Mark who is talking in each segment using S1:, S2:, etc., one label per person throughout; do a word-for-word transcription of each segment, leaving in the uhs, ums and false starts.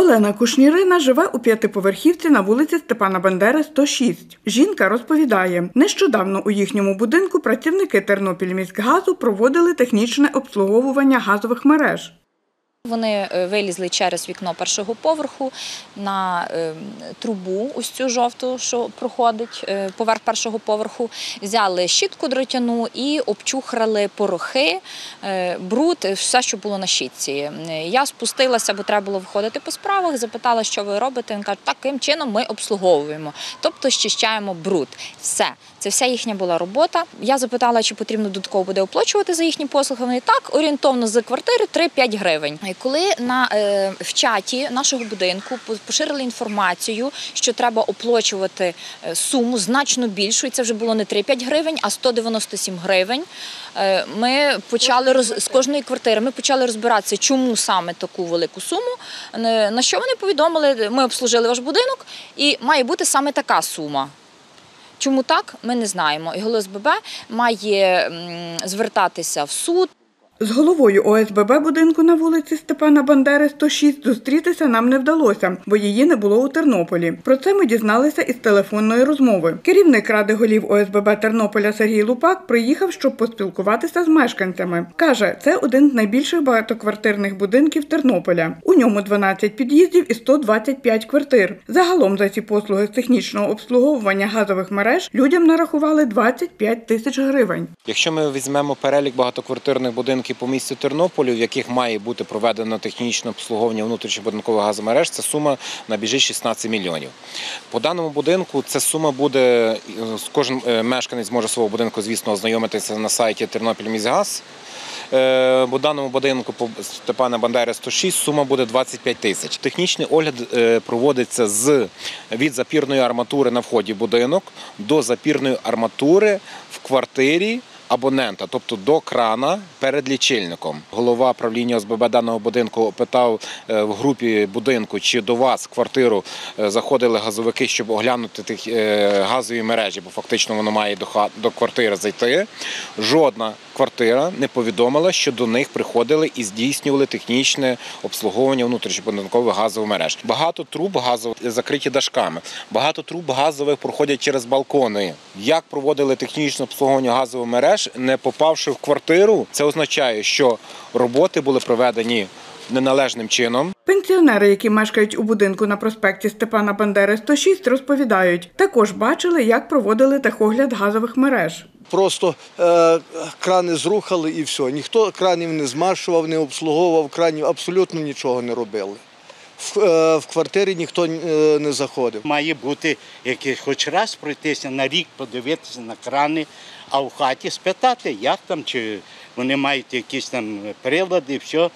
S1: Олена Кушнірина живе у п'ятиповерхівці на вулиці Степана Бандери, сто шість. Жінка розповідає, нещодавно у їхньому будинку працівники Тернопільміськгазу проводили технічне обслуговування газових мереж.
S2: Вони вилізли через вікно першого поверху на трубу, ось цю жовту, що проходить поверх першого поверху, взяли щітку дротяну і обчухрали порохи, бруд, все, що було на щітці. Я спустилася, бо треба було виходити по справах, запитала, що ви робите. Він каже, таким чином ми обслуговуємо, тобто щищаємо бруд. Все. Це вся їхня була робота. Я запитала, чи потрібно додатково буде оплачувати за їхні послуги. Вони так, орієнтовно з квартири три-п'ять гривень. Коли на, е, в чаті нашого будинку поширили інформацію, що треба оплачувати суму значно більшу, і це вже було не три-п'ять гривень, а сто дев'яносто сім гривень, е, ми почали роз, з кожної квартири ми почали розбиратися, чому саме таку велику суму. На що вони повідомили, ми обслужили ваш будинок і має бути саме така сума. Чому так, ми не знаємо. І ГЛСББ має звертатися в суд.
S1: З головою О С Б Б будинку на вулиці Степана Бандери, сто шість, зустрітися нам не вдалося, бо її не було у Тернополі. Про це ми дізналися із телефонної розмови. Керівник Ради голів О С Б Б Тернополя Сергій Лупак приїхав, щоб поспілкуватися з мешканцями. Каже, це один з найбільших багатоквартирних будинків Тернополя. У ньому дванадцять під'їздів і сто двадцять п'ять квартир. Загалом за ці послуги з технічного обслуговування газових мереж людям нарахували двадцять п'ять тисяч гривень.
S3: Якщо ми візьмемо перелік багатоквартирних будинків по місту Тернополю, в яких має бути проведено технічне обслуговування внутрішньобудинкових газомереж, ця сума набіжить шістнадцять мільйонів. По даному будинку ця сума буде, кожен мешканець може свого будинку, звісно, ознайомитися на сайті Тернопільміськгаз. По даному будинку по Степана Бандери сто шість сума буде двадцять п'ять тисяч. Технічний огляд проводиться з від запірної арматури на вході в будинок до запірної арматури в квартирі абонента, тобто до крана перед лічильником. Голова правління О С Б Б даного будинку опитав в групі будинку, чи до вас в квартиру заходили газовики, щоб оглянути тих газові мережі, бо фактично воно має до, до квартири зайти. Жодна квартира не повідомила, що до них приходили і здійснювали технічне обслуговування внутрішньобудинкових газових мереж. Багато труб газових закриті дашками, багато труб газових проходять через балкони. Як проводили технічне обслуговування газових мереж, не попавши в квартиру, це означає, що роботи були проведені неналежним чином.
S1: Пенсіонери, які мешкають у будинку на проспекті Степана Бандери, сто шість, розповідають, також бачили, як проводили техогляд газових мереж.
S4: Просто е, крани зрухали і все. Ніхто кранів не змащував, не обслуговував кранів, абсолютно нічого не робили. В, е, в квартирі ніхто е, не заходив.
S5: Має бути якийсь хоч раз пройтися на рік, подивитися на крани, а в хаті спитати, як там, чи вони мають якісь там прилади, все.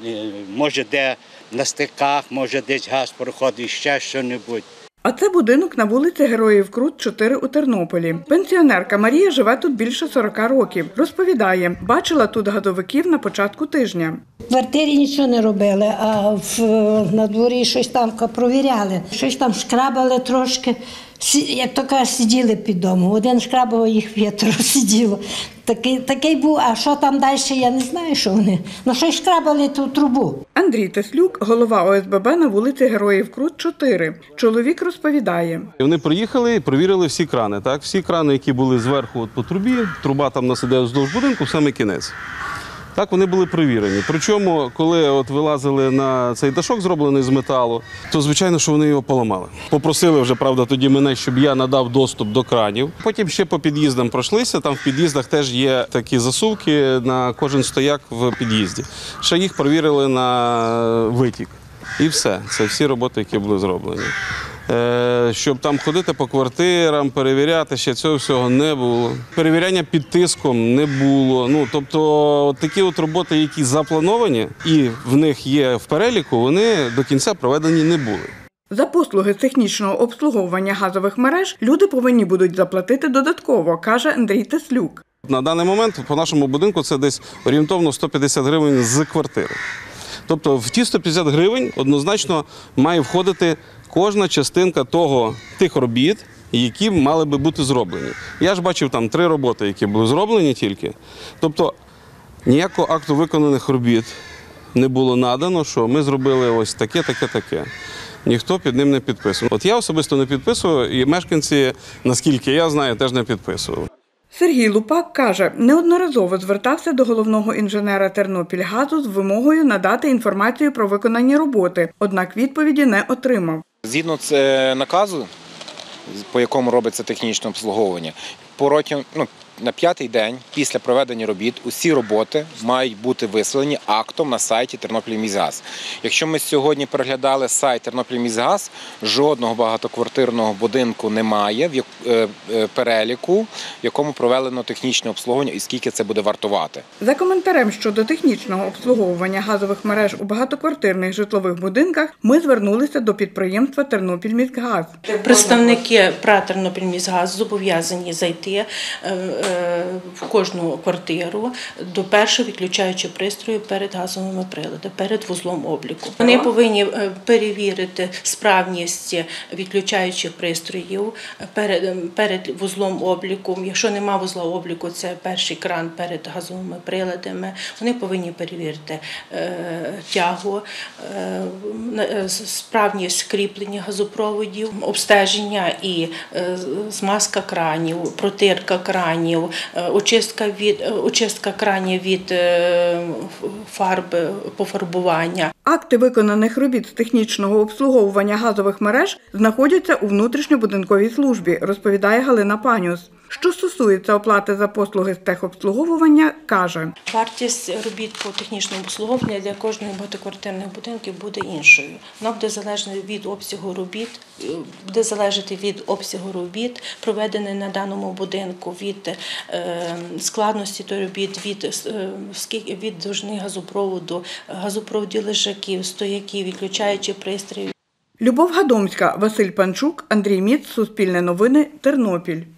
S5: Може, де на стиках, може, десь газ проходить, ще що-небудь.
S1: А це будинок на вулиці Героїв Крут, чотири у Тернополі. Пенсіонерка Марія живе тут більше сорока років. Розповідає, бачила тут газовиків на початку тижня.
S6: В квартирі нічого не робили, а в, на дворі щось там провіряли. Щось там шкрабали трошки, як то кажуть, сиділи під домом. Один шкрабав, їх п'ятеро сиділо. Такий, такий був, а що там далі, я не знаю, що вони. Ну, щось шкрабали ту трубу.
S1: Андрій Теслюк, голова О С Б Б на вулиці Героїв Крут, чотири. Чоловік розповідає.
S7: Вони приїхали і перевірили всі крани. Так? Всі крани, які були зверху от по трубі, труба там насидає вздовж будинку, в самий кінець. Так, вони були перевірені. Причому, коли от вилазили на цей дашок, зроблений з металу, то, звичайно, що вони його поламали. Попросили вже, правда, тоді мене, щоб я надав доступ до кранів. Потім ще по під'їздам пройшлися, там в під'їздах теж є такі засувки на кожен стояк в під'їзді. Ще їх перевірили на витік. І все. Це всі роботи, які були зроблені. Щоб там ходити по квартирам, перевіряти, ще цього всього не було. Перевіряння під тиском не було. Ну, тобто такі от роботи, які заплановані і в них є в переліку, вони до кінця проведені не були.
S1: За послуги з технічного обслуговування газових мереж люди повинні будуть заплатити додатково, каже Андрій Теслюк.
S7: На даний момент по нашому будинку це десь орієнтовно сто п'ятдесят гривень з квартири. Тобто в ті сто п'ятдесят гривень однозначно має входити кожна частинка того, тих робіт, які мали би бути зроблені. Я ж бачив там три роботи, які були зроблені тільки. Тобто ніякого акту виконаних робіт не було надано, що ми зробили ось таке, таке, таке. Ніхто під ним не підписував. От я особисто не підписував, і мешканці, наскільки я знаю, теж не підписували.
S1: Сергій Лупак каже, неодноразово звертався до головного інженера Тернопільгазу з вимогою надати інформацію про виконані роботи, однак відповіді не отримав.
S3: Згідно з наказу, по якому робиться технічне обслуговування, протягом, ну, на п'ятий день після проведення робіт усі роботи мають бути виставлені актом на сайті Тернопільміськгаз. Якщо ми сьогодні переглядали сайт Тернопільміськгаз, жодного багатоквартирного будинку немає в переліку, в якому проведено технічне обслуговування і скільки це буде вартувати.
S1: За коментарем щодо технічного обслуговування газових мереж у багатоквартирних житлових будинках ми звернулися до підприємства Тернопільміськгаз.
S8: Представники ПРА Тернопільміськгаз зобов'язані зайти в кожну квартиру до першого відключаючого пристрою перед газовими приладами, перед вузлом обліку. Вони повинні перевірити справність відключаючих пристроїв перед, перед вузлом обліку. Якщо немає вузла обліку, це перший кран перед газовими приладами. Вони повинні перевірити е, тягу, е, справність кріплення газопроводів, обстеження і е, змазка кранів, протирка кранів, очистка від очистка кранів від фарби, пофарбування.
S1: Акти виконаних робіт з технічного обслуговування газових мереж знаходяться у внутрішньобудинковій службі, розповідає Галина Панюс. Що стосується оплати за послуги з техобслуговування, каже.
S8: Вартість робіт по технічному обслуговуванню для кожної багатоквартирних будинків буде іншою. Вона буде залежати від обсягу робіт, буде залежати від обсягу робіт, проведених на даному будинку, від е, складності до робіт, від, е, від довжини газопроводу, газопроводів лежаків, стояків, відключаючих пристроїв.
S1: Любов Гадомська, Василь Панчук, Андрій Міц, Суспільне новини, Тернопіль.